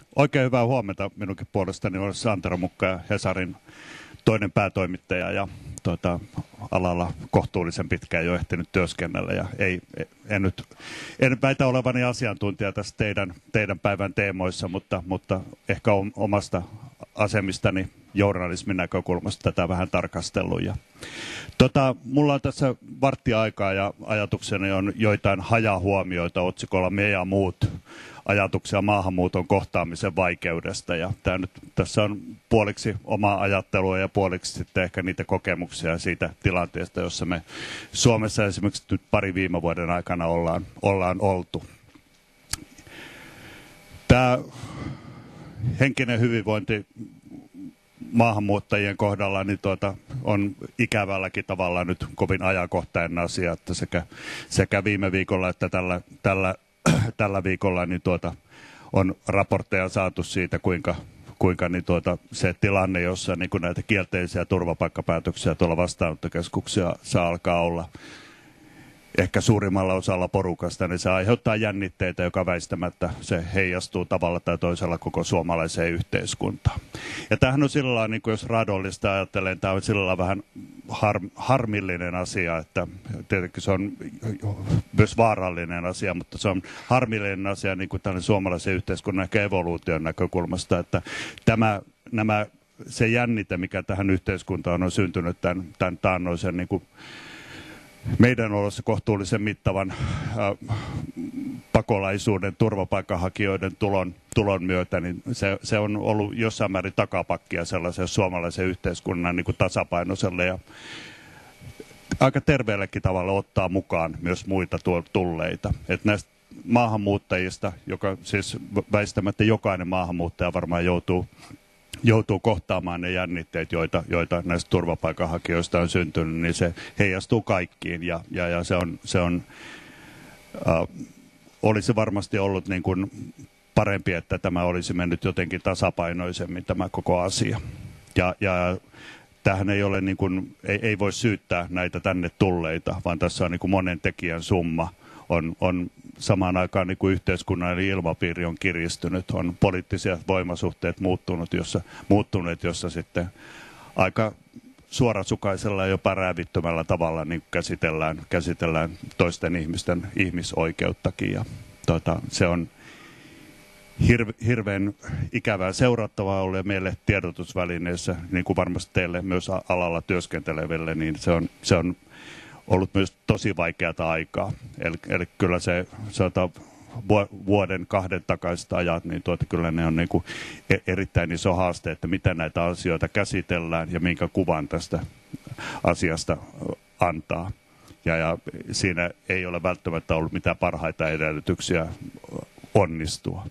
Oikein hyvää huomenta minunkin puolestani. Olen Antero Mukka ja Hesarin toinen päätoimittaja ja alalla kohtuullisen pitkään jo ehtinyt työskennellä. Ja en väitä olevani asiantuntija tässä teidän päivän teemoissa, mutta ehkä omasta asemistani journalismin näkökulmasta tätä vähän tarkastellut. Mulla on tässä varttia aikaa ja ajatukseni on joitain hajahuomioita otsikolla Me ja muut, ajatuksia maahanmuuton kohtaamisen vaikeudesta. Ja tässä on puoliksi omaa ajattelua ja puoliksi sitten ehkä niitä kokemuksia siitä tilanteesta, jossa me Suomessa esimerkiksi nyt pari viime vuoden aikana ollaan oltu. Tämä henkinen hyvinvointi maahanmuuttajien kohdalla niin on ikävälläkin tavalla nyt kovin ajankohtainen asia, että sekä viime viikolla että tällä viikolla niin on raportteja saatu siitä, kuinka niin se tilanne, jossa niin näitä kielteisiä turvapaikkapäätöksiä tuolla vastaanottokeskuksia saa alkaa olla ehkä suurimmalla osalla porukasta, niin se aiheuttaa jännitteitä, joka väistämättä se heijastuu tavalla tai toisella koko suomalaiseen yhteiskuntaan. Ja tämähän on sillä lailla, niin jos raadollista ajattelen, tämä on sillä lailla vähän harmillinen asia, että tietenkin se on myös vaarallinen asia, mutta se on harmillinen asia niin kuin tällainen suomalaisen yhteiskunnan ehkä evoluution näkökulmasta, että se jännite, mikä tähän yhteiskuntaan on syntynyt tämän taannoisen niin kuin meidän olossa kohtuullisen mittavan pakolaisuuden, turvapaikanhakijoiden tulon myötä, niin se on ollut jossain määrin takapakkia sellaisen suomalaisen yhteiskunnan niin kuin tasapainoiselle ja aika terveellekin tavalla ottaa mukaan myös muita tulleita. Että näistä maahanmuuttajista, joka siis väistämättä jokainen maahanmuuttaja varmaan joutuu kohtaamaan ne jännitteet, joita näistä turvapaikanhakijoista on syntynyt, niin se heijastuu kaikkiin. Ja olisi varmasti ollut niin kuin parempi, että tämä olisi mennyt jotenkin tasapainoisemmin tämä koko asia. Ja tämähän ei ole niin kuin, ei voi syyttää näitä tänne tulleita, vaan tässä on niin kuin monen tekijän summa. On samaan aikaan niin kuin yhteiskunnallinen ilmapiiri on kiristynyt, on poliittisia voimasuhteet muuttuneet, jossa sitten aika suorasukaisella ja jopa räävittömällä tavalla niin käsitellään toisten ihmisten ihmisoikeuttakin. Ja se on hirveän ikävää seurattavaa ollut ja meille tiedotusvälineissä, niin kuin varmasti teille myös alalla työskenteleville, niin se on ollut myös tosi vaikeata aikaa. Eli kyllä se vuoden kahden takaiset ajat, niin kyllä ne on niin kuin erittäin iso haaste, että miten näitä asioita käsitellään ja minkä kuvan tästä asiasta antaa. Ja siinä ei ole välttämättä ollut mitään parhaita edellytyksiä onnistua.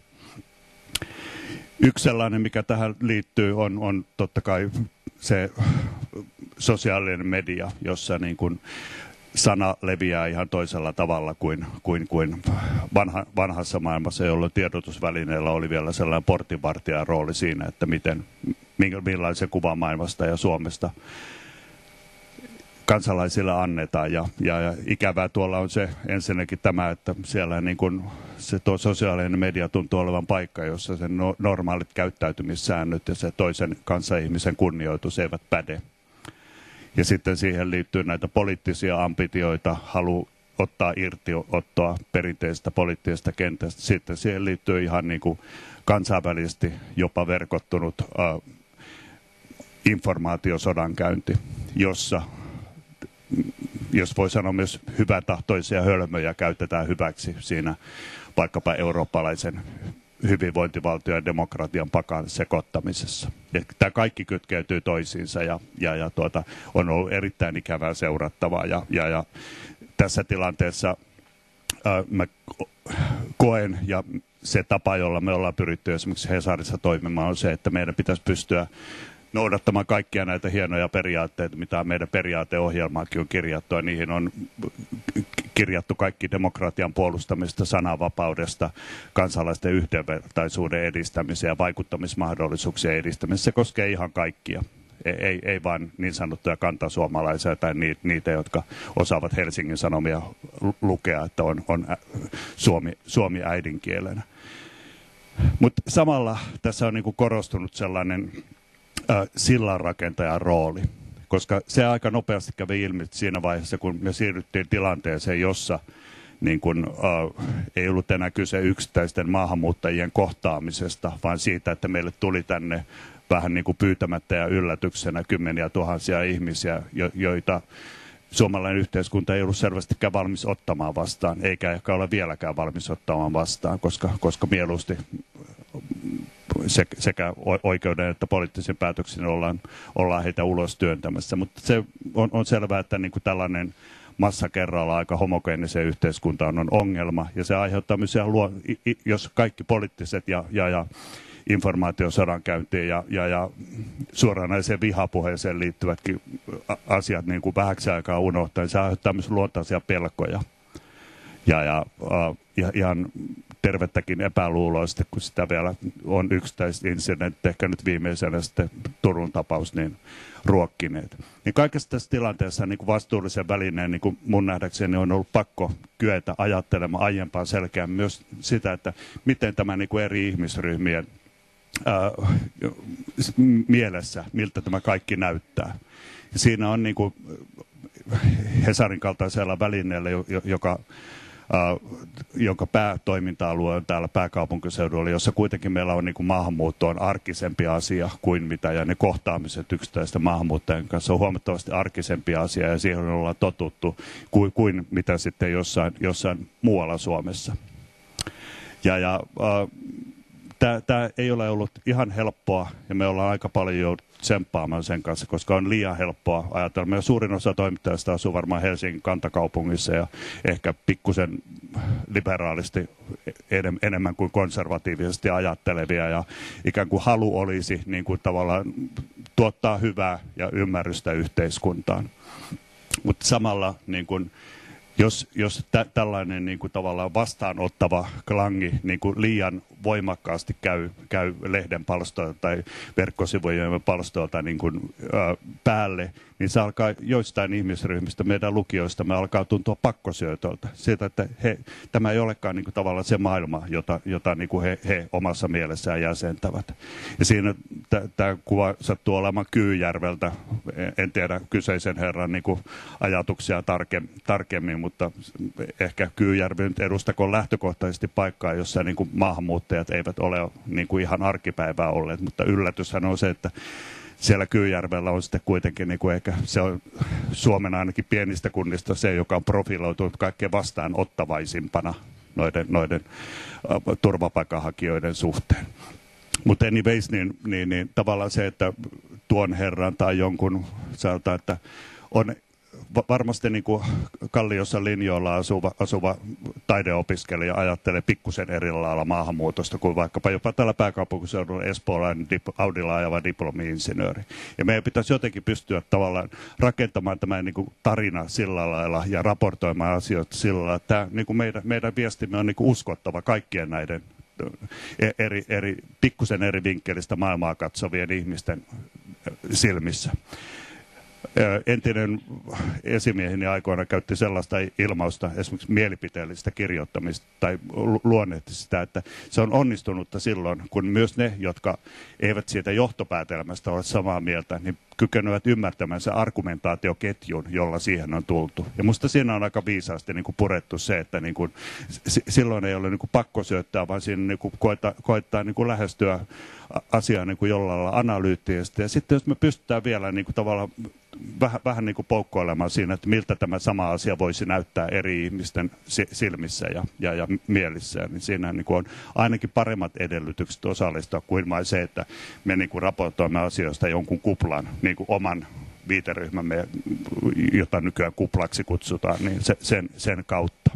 Yksi sellainen, mikä tähän liittyy, on totta kai se sosiaalinen media, jossa niin kuin sana leviää ihan toisella tavalla kuin vanhassa maailmassa, jolloin tiedotusvälineellä oli vielä sellainen portinvartijan rooli siinä, että millaisen kuvan maailmasta ja Suomesta kansalaisille annetaan. Ja ikävää tuolla on se ensinnäkin tämä, että siellä niin kuin se sosiaalinen media tuntuu olevan paikka, jossa sen normaalit käyttäytymissäännöt ja se toisen kanssaihmisen kunnioitus eivät päde. Ja sitten siihen liittyy näitä poliittisia ambitioita, halu ottaa irtiottoa perinteisestä poliittisesta kentästä. Sitten siihen liittyy ihan niin kuin kansainvälisesti jopa verkottunut informaatiosodankäynti, jossa, jos voi sanoa myös hyväntahtoisia hölmöjä, käytetään hyväksi siinä vaikkapa eurooppalaisen hyvinvointivaltion ja demokratian pakan sekoittamisessa. Ja tämä kaikki kytkeytyy toisiinsa ja on ollut erittäin ikävää seurattavaa. Ja tässä tilanteessa mä koen, ja se tapa, jolla me ollaan pyritty esimerkiksi Hesarissa toimimaan, on se, että meidän pitäisi pystyä noudattamaan kaikkia näitä hienoja periaatteita, mitä meidän periaateohjelmaakin on kirjattu, ja niihin on kirjattu kaikki demokratian puolustamista, sananvapaudesta, kansalaisten yhdenvertaisuuden edistämiseen ja vaikuttamismahdollisuuksien edistämiseen. Se koskee ihan kaikkia. Ei vain niin sanottuja kantasuomalaisia tai niitä, jotka osaavat Helsingin Sanomia lukea, että on Suomi äidinkielenä. Mutta samalla tässä on niinku korostunut sellainen sillanrakentajan rooli, koska se aika nopeasti kävi ilmi siinä vaiheessa, kun me siirryttiin tilanteeseen, jossa niin kun, ei ollut enää kyse yksittäisten maahanmuuttajien kohtaamisesta, vaan siitä, että meille tuli tänne vähän niin kuin pyytämättä ja yllätyksenä kymmeniä tuhansia ihmisiä, joita suomalainen yhteiskunta ei ollut selvästikään valmis ottamaan vastaan, eikä ehkä ole vieläkään valmis ottamaan vastaan, koska mieluusti sekä oikeuden että poliittisen päätöksen ollaan heitä ulos työntämässä. Mutta se on selvää, että niin kuin tällainen massa kerralla aika homogeeniseen yhteiskuntaan on ongelma, ja se aiheuttaa myös, jos kaikki poliittiset ja informaatiosodankäyntiin ja suoranaiseen vihapuheeseen liittyvätkin asiat niin kuin vähäksi aikaa unohtaa, niin se aiheuttaa myös luontaisia pelkoja. Ja ihan tervettäkin epäluuloa sitten, kun sitä vielä on yksittäisinsidentti, ehkä nyt viimeisenä sitten Turun tapaus, niin ruokkineet. Niin kaikessa tässä tilanteessa niin kuin vastuullisen välineen, niin kuin mun nähdäkseni on ollut pakko kyetä ajattelemaan aiempaa selkeämmin myös sitä, että miten tämä niin kuin eri ihmisryhmien mielessä, miltä tämä kaikki näyttää. Ja siinä on niin kuin Hesarin kaltaisella välineellä, jonka päätoiminta-alue on täällä pääkaupunkiseudulla, jossa kuitenkin meillä on niin kuin maahanmuutto on arkisempi asia kuin mitä, ja ne kohtaamiset yksittäisten maahanmuuttajien kanssa on huomattavasti arkisempi asia, ja siihen ollaan totuttu kuin mitä sitten jossain muualla Suomessa. Tämä ei ole ollut ihan helppoa, ja me ollaan aika paljon jouduttu tsemppaamaan sen kanssa, koska on liian helppoa ajatella. Meidän suurin osa toimittajista asuu varmaan Helsingin kantakaupungissa ja ehkä pikkusen liberaalisti enemmän kuin konservatiivisesti ajattelevia, ja ikään kuin halu olisi niin kuin tavallaan tuottaa hyvää ja ymmärrystä yhteiskuntaan. Mutta samalla niin kuin jos tällainen niin kuin tavallaan vastaanottava klangi niin kuin liian voimakkaasti käy lehden palstoilta tai verkkosivujen palstoilta niin kuin, päälle, niin se alkaa joistain ihmisryhmistä, meidän lukijoistamme alkaa tuntua pakkosyötöltä. Siitä, että tämä ei olekaan niin kuin tavallaan se maailma, jota niin kuin he omassa mielessään jäsentävät. Ja siinä tämä kuva sattuu olemaan Kyyjärveltä, en tiedä kyseisen herran niin kuin ajatuksia tarkemmin, mutta ehkä Kyyjärvi nyt edustakoon lähtökohtaisesti paikkaa, jossa niin kuin maahanmuuttajat eivät ole niin kuin ihan arkipäivää olleet, mutta yllätyshän on se, että siellä Kyyjärvellä on sitten kuitenkin, niin kuin ehkä se on Suomen ainakin pienistä kunnista se, joka on profiloitunut kaikkein vastaanottavaisimpana noiden turvapaikanhakijoiden suhteen. Mutta anyways, niin tavallaan se, että tuon herran tai jonkun sanotaan, että on varmasti niin kuin Kalliossa linjoilla asuva taideopiskelija ajattelee pikkusen eri lailla maahanmuutosta kuin vaikkapa jopa tällä pääkaupunkiseudulla espoolainen Audilla ajava diplomi-insinööri. Ja meidän pitäisi jotenkin pystyä tavallaan rakentamaan tämä niin kuin tarina sillä lailla ja raportoimaan asioita sillä lailla, että tämä, niin kuin meidän viestimme on niin kuin uskottava kaikkien näiden pikkusen eri vinkkelistä maailmaa katsovien ihmisten silmissä. Entinen esimieheni aikoina käytti sellaista ilmausta, esimerkiksi mielipiteellistä kirjoittamista tai luonnehti sitä, että se on onnistunutta silloin, kun myös ne, jotka eivät siitä johtopäätelmästä ole samaa mieltä, niin kykenevät ymmärtämään se argumentaatioketjun, jolla siihen on tultu. Ja musta siinä on aika viisaasti niin kuin purettu se, että niin kuin, silloin ei ole niin kuin pakko syöttää, vaan siinä niin kuin koettaa niin kuin lähestyä asiaa niin kuin jollain lailla analyyttisesti. Ja sitten jos me pystytään vielä niin kuin tavallaan vähän niin kuin poukkoilemaan siinä, että miltä tämä sama asia voisi näyttää eri ihmisten silmissä ja mielissä, niin siinä niin kuin on ainakin paremmat edellytykset osallistua kuin vain se, että me niin kuin raportoimme asioista jonkun kuplan, niin kuin oman viiteryhmämme, jota nykyään kuplaksi kutsutaan, niin sen kautta.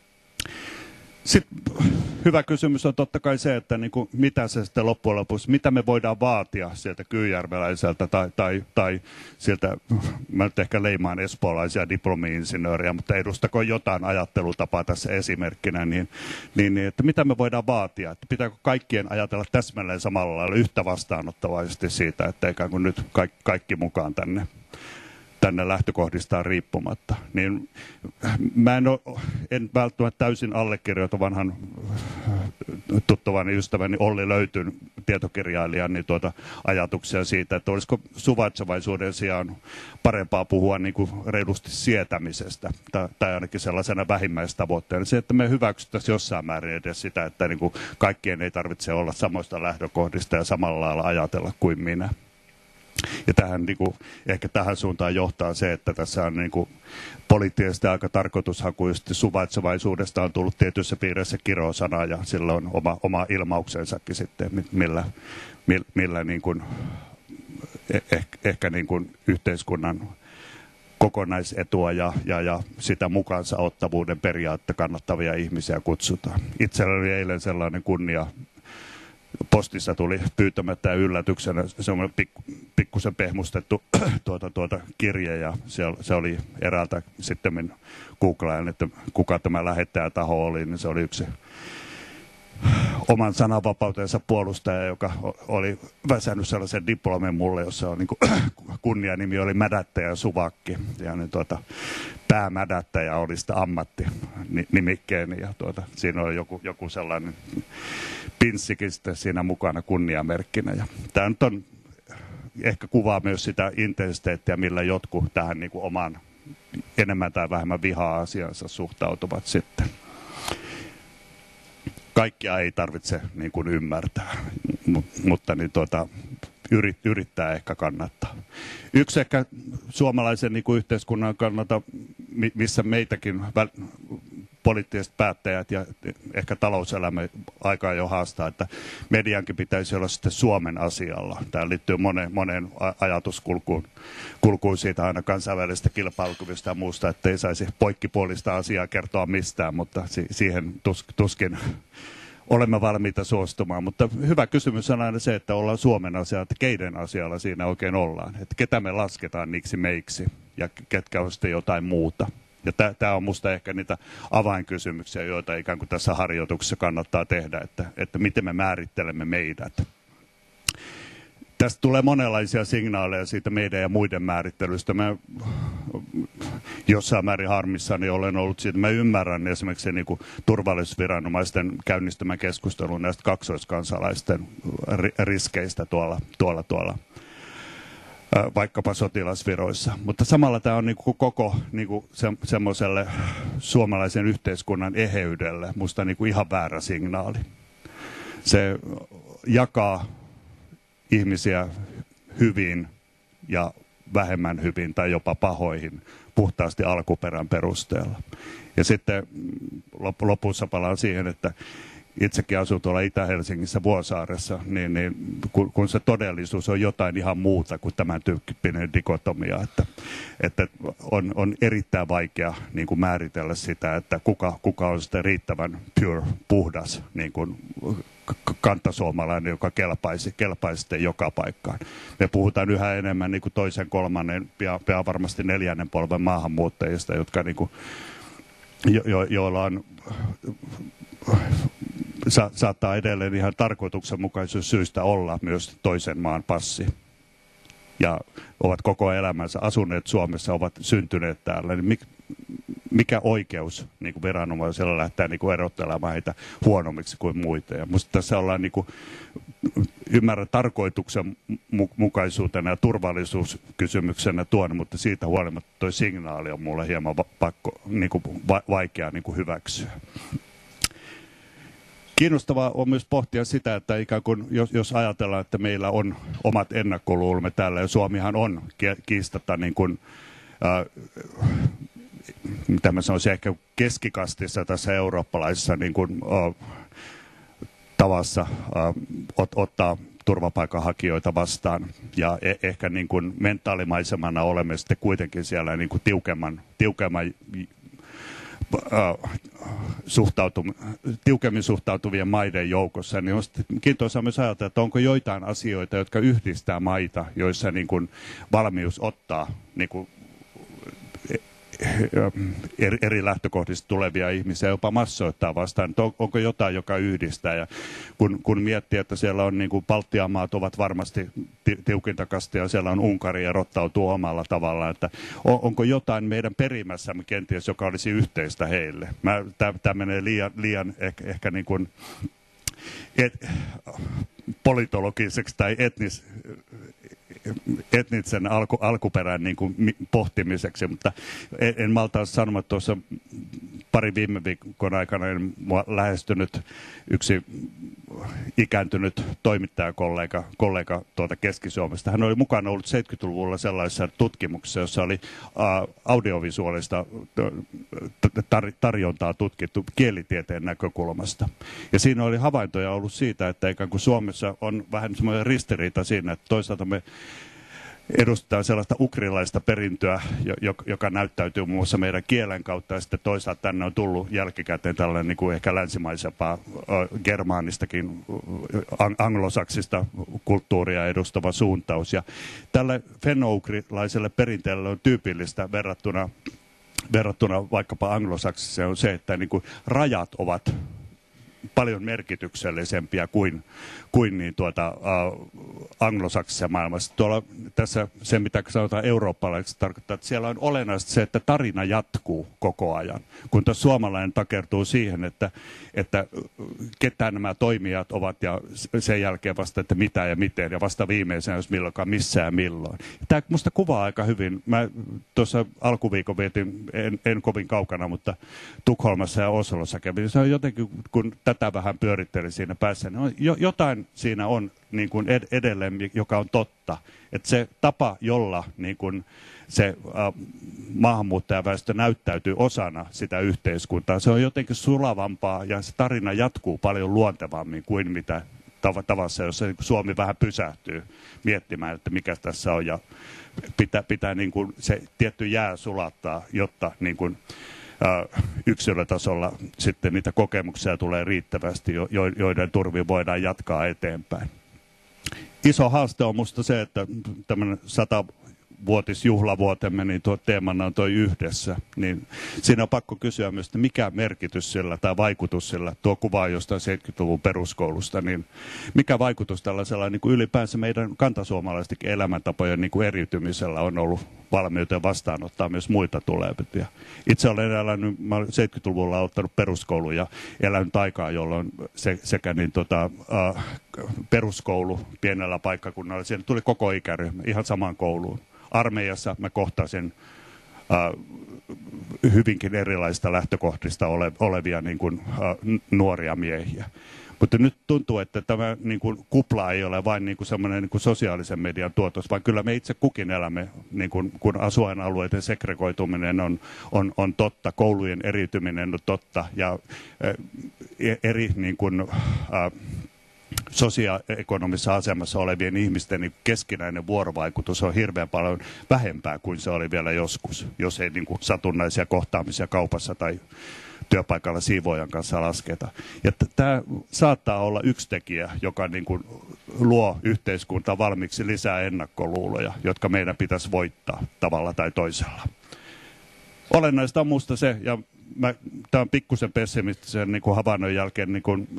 Sitten hyvä kysymys on totta kai se, että niin kuin, mitä se sitten loppujen lopuksi, mitä me voidaan vaatia sieltä kyyjärveläiseltä tai sieltä, mä nyt ehkä leimaan espoolaisia diplomi-insinööriä, mutta edustako jotain ajattelutapaa tässä esimerkkinä, niin että mitä me voidaan vaatia, että pitääkö kaikkien ajatella täsmälleen samalla lailla yhtä vastaanottavaisesti siitä, että ikään kuin nyt kaikki mukaan tänne tänne lähtökohdistaan riippumatta. Niin mä en välttämättä täysin allekirjoita vanhan tuttavani ystäväni Olli Löytyn tietokirjailijan niin ajatuksia siitä, että olisiko suvaitsevaisuuden sijaan parempaa puhua niin kuin reilusti sietämisestä tai ainakin sellaisena vähimmäistavoitteena. Se, että me hyväksyttäisiin jossain määrin edes sitä, että niin kuin kaikkien ei tarvitse olla samoista lähtökohdista ja samalla lailla ajatella kuin minä. Ja tähän, niin kuin, ehkä tähän suuntaan johtaa se, että tässä on niin kuin, poliittisesti aika tarkoitushakuisesti suvaitsevaisuudesta on tullut tietyissä piireissä kirosana ja sillä on oma ilmauksensakin sitten, millä niin kuin, ehkä niin kuin yhteiskunnan kokonaisetua ja sitä mukaansa ottavuuden periaatte kannattavia ihmisiä kutsutaan. Itsellä oli eilen sellainen kunnia. Postissa tuli pyytämättä yllätyksenä semmoinen pikkusen pehmustettu kirje ja se oli eräältä sitten googlain, että kuka tämä lähettäjätaho oli, niin se oli yksi oman sananvapautensa puolustaja, joka oli väsännyt sellaisen diplomin mulle, jossa on niin kunnianimi oli Mädättäjä Suvakki ja niin päämädättäjä oli sitä ammattinimikkeeni ja siinä oli joku sellainen pinssikin sitten siinä mukana kunniamerkkinä. Ja tämä nyt on ehkä kuvaa myös sitä intensiteettiä, millä jotkut tähän niin kuin oman enemmän tai vähemmän vihaa asiansa suhtautuvat sitten. Kaikkia ei tarvitse niin kuin ymmärtää, mutta niin yrittää ehkä kannattaa. Yksi ehkä suomalaisen niin kuin yhteiskunnan kannalta, missä meitäkin poliittiset päättäjät ja ehkä talouselämä aikaa jo haastaa, että mediankin pitäisi olla sitten Suomen asialla. Tämä liittyy moneen ajatuskulkuun siitä aina kansainvälisestä kilpailukyvystä ja muusta, että ei saisi poikkipuolista asiaa kertoa mistään, mutta siihen tuskin olemme valmiita suostumaan. Mutta hyvä kysymys on aina se, että ollaan Suomen asialla, että keiden asialla siinä oikein ollaan. Että ketä me lasketaan niiksi meiksi ja ketkä on sitten jotain muuta. Ja tämä on minusta ehkä niitä avainkysymyksiä, joita ikään kuin tässä harjoituksessa kannattaa tehdä, että miten me määrittelemme meidät. Tästä tulee monenlaisia signaaleja siitä meidän ja muiden määrittelystä. Mä jossain määrin harmissani olen ollut siitä. Mä ymmärrän esimerkiksi niin kuin turvallisuusviranomaisten käynnistämän keskustelun näistä kaksoiskansalaisten riskeistä tuolla vaikkapa sotilasviroissa. Mutta samalla tämä on niin kuin koko niin kuin semmoiselle suomalaisen yhteiskunnan eheydelle musta niin kuin ihan väärä signaali. Se jakaa ihmisiä hyvin ja vähemmän hyvin tai jopa pahoihin puhtaasti alkuperän perusteella. Ja sitten lopussa palaan siihen, että itsekin asun tuolla Itä-Helsingissä Vuosaaressa, niin kun se todellisuus on jotain ihan muuta kuin tämän tyyppinen dikotomia, että on erittäin vaikea niin kuin määritellä sitä, että kuka on sitten riittävän puhdas niin kuin kantasuomalainen, joka kelpaisi sitten joka paikkaan. Me puhutaan yhä enemmän niin kuin toisen, kolmannen, pian varmasti neljännen polven maahanmuuttajista, jotka niin kuin, joilla on saattaa edelleen ihan tarkoituksenmukaisuussyistä olla myös toisen maan passi. Ja ovat koko elämänsä asuneet Suomessa, ovat syntyneet täällä. Niin mikä oikeus niin kuin viranomaisella lähtee niin kuin erottelemaan heitä huonommiksi kuin muita? Ja minusta tässä ollaan niin kuin, ymmärrän tarkoituksenmukaisuutena ja turvallisuuskysymyksenä tuon, mutta siitä huolimatta tuo signaali on minulle hieman niin kuin vaikea niin kuin hyväksyä. Kiinnostavaa on myös pohtia sitä, että ikään kuin jos ajatellaan, että meillä on omat ennakkoluulomme täällä, ja Suomihan on kiistatta niin kuin, mitä mä sanoisin, ehkä keskikastissa tässä eurooppalaisessa niin kuin, tavassa ottaa turvapaikanhakijoita vastaan. Ja ehkä niin kuin mentaalimaisemana olemme sitten kuitenkin siellä niin kuin tiukemmin suhtautuvien maiden joukossa, niin on kiintoisaa myös ajatella, että onko joitain asioita, jotka yhdistää maita, joissa niin kuin valmius ottaa niin kuin eri lähtökohdista tulevia ihmisiä jopa massoittaa vastaan, että onko jotain, joka yhdistää. Ja kun miettii, että siellä on niin kuin Baltian maat ovat varmasti tiukinta kastia, siellä on Unkari erottautuu omalla tavallaan, että onko jotain meidän perimässämme kenties, joka olisi yhteistä heille. Tämä menee liian ehkä niin kuin politologiseksi tai etnisen alkuperän niin kuin pohtimiseksi, mutta en malta sanoa tuossa pari viime viikon aikana mua lähestynyt yksi ikääntynyt toimittajakollega tuolta Keski-Suomesta. Hän oli mukana ollut 70-luvulla sellaisessa tutkimuksessa, jossa oli audiovisuaalista tarjontaa tutkittu kielitieteen näkökulmasta. Ja siinä oli havaintoja ollut siitä, että ikään kuin Suomessa on vähän semmoinen ristiriita siinä, että toisaalta me edustetaan sellaista ukrilaista perintöä, joka näyttäytyy muun muassa meidän kielen kautta, ja sitten toisaalta tänne on tullut jälkikäteen tällainen niin kuin ehkä länsimaisempaa germaanistakin, anglosaksista kulttuuria edustava suuntaus. Ja tälle fenno-ukrilaiselle perinteelle on tyypillistä verrattuna vaikkapa anglosaksiseen on se, että niin kuin rajat ovat paljon merkityksellisempiä kuin anglosaksisessa maailmassa. Tässä se, mitä sanotaan eurooppalaiseksi, tarkoittaa, että siellä on olennaista se, että tarina jatkuu koko ajan. Kun tuossa suomalainen takertuu siihen, että ketään nämä toimijat ovat ja sen jälkeen vasta, että mitä ja miten ja vasta viimeisenä, jos milloinkaan missä ja milloin. Tämä minusta kuvaa aika hyvin. Mä tuossa alkuviikon vietin, en kovin kaukana, mutta Tukholmassa ja Oslossa kävin. Se on jotenkin, kun tätä vähän pyörittelin siinä päässä, niin jotain siinä on niin kuin edelleen, joka on totta. Että se tapa, jolla niin kuin se maahanmuuttajaväestö näyttäytyy osana sitä yhteiskuntaa, se on jotenkin sulavampaa ja se tarina jatkuu paljon luontevammin kuin mitä tavassa, jossa Suomi vähän pysähtyy miettimään, että mikä tässä on ja pitää niin kuin se tietty jää sulattaa, jotta niin kuin yksilötasolla sitten niitä kokemuksia tulee riittävästi, joiden turvin voidaan jatkaa eteenpäin. Iso haaste on minusta se, että tämmöinen 100-vuotisjuhlavuotemme, niin tuo teemana on toi yhdessä. Niin siinä on pakko kysyä myös, että mikä merkitys sillä tai vaikutus sillä, tuo kuva jostain 70-luvun peruskoulusta, niin mikä vaikutus tällaisella niin kuin ylipäänsä meidän kantasuomalaistenkin elämäntapojen niin kuin eriytymisellä on ollut valmiuteen vastaanottaa myös muita tulevia. Itse olen elänyt, mä olen 70-luvulla ottanut peruskoulun ja elänyt aikaa, jolloin sekä niin peruskoulu pienellä paikkakunnalla, siellä tuli koko ikäryhmä ihan samaan kouluun. Armeijassa mä kohtasin hyvinkin erilaisista lähtökohdista olevia niin kuin, nuoria miehiä. Mutta nyt tuntuu, että tämä niin kuin, kupla ei ole vain niin kuin semmoinen niin kuin sosiaalisen median tuotos, vaan kyllä me itse kukin elämme, niin kuin, kun asuinalueiden segregoituminen on totta, koulujen eriytyminen on totta ja eri niin kuin, sosioekonomisessa asemassa olevien ihmisten niin keskinäinen vuorovaikutus on hirveän paljon vähempää kuin se oli vielä joskus, jos ei niin kuin satunnaisia kohtaamisia kaupassa tai työpaikalla siivoojan kanssa lasketa. Ja tämä saattaa olla yksi tekijä, joka niin kuin luo yhteiskuntaan valmiiksi lisää ennakkoluuloja, jotka meidän pitäisi voittaa tavalla tai toisella. Olennaista on minusta se, ja tämän pikkusen pessimistisen niin kuin havainnon jälkeen niin kuin,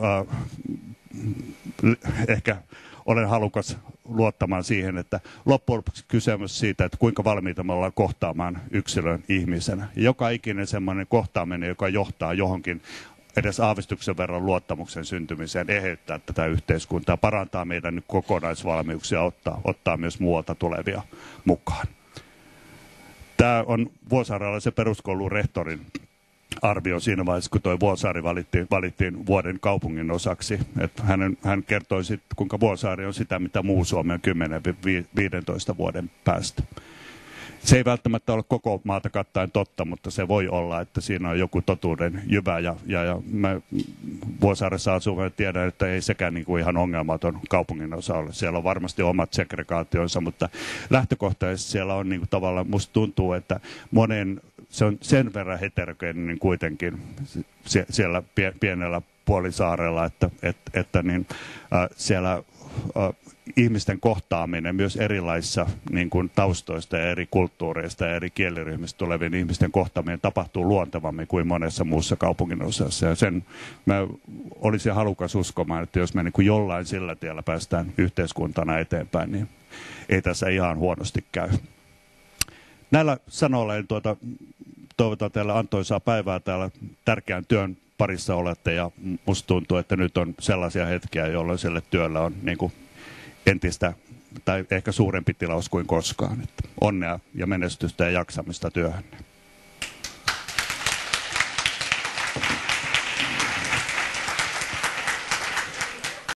ehkä olen halukas luottamaan siihen, että loppujen lopuksi kysymys siitä, että kuinka valmiita me ollaan kohtaamaan yksilön ihmisenä. Ja joka ikinen semmoinen kohtaaminen, joka johtaa johonkin edes aavistuksen verran luottamuksen syntymiseen, eheyttää tätä yhteiskuntaa, parantaa meidän nyt kokonaisvalmiuksia, ottaa myös muualta tulevia mukaan. Tämä on vuosaarelaisen peruskoulun rehtorin arvio siinä vaiheessa, kun tuo Vuosaari valittiin vuoden kaupungin osaksi. Että hän kertoi sitten, kuinka Vuosaari on sitä, mitä muu Suomi on 10-15 vuoden päästä. Se ei välttämättä ole koko maata kattaen totta, mutta se voi olla, että siinä on joku totuuden jyvä. Ja mä Vuosaaressa asuvan ja tiedän, että ei sekään niin kuin ihan ongelmaton kaupungin osa ole. Siellä on varmasti omat segregaationsa, mutta lähtökohtaisesti siellä on niin kuin tavallaan, musta tuntuu, että se on sen verran heterogeeninen kuitenkin siellä pienellä puolisaarella, että siellä ihmisten kohtaaminen myös erilaisissa niin kuin taustoista ja eri kulttuureista ja eri kieliryhmistä tulevien ihmisten kohtaaminen tapahtuu luontevammin kuin monessa muussa kaupungin osassa. Ja sen mä olisin halukas uskomaan, että jos me niin kuin jollain sillä tiellä päästään yhteiskuntana eteenpäin, niin ei tässä ihan huonosti käy. Näillä sanoilla toivotan teille antoisaa päivää täällä tärkeän työn parissa olette, ja musta tuntuu, että nyt on sellaisia hetkiä, jolloin sille työlle on niin kuin entistä tai ehkä suurempi tilaus kuin koskaan. Että onnea ja menestystä ja jaksamista työhön.